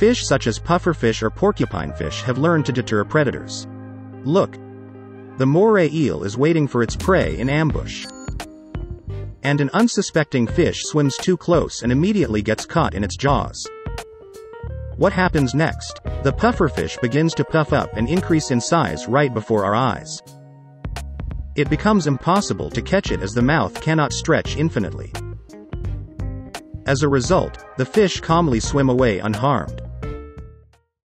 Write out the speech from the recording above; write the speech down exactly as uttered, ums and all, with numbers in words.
Fish such as pufferfish or porcupinefish have learned to deter predators. Look! The moray eel is waiting for its prey in ambush. And an unsuspecting fish swims too close and immediately gets caught in its jaws. What happens next? The pufferfish begins to puff up and increase in size right before our eyes. It becomes impossible to catch it as the mouth cannot stretch infinitely. As a result, the fish calmly swim away unharmed.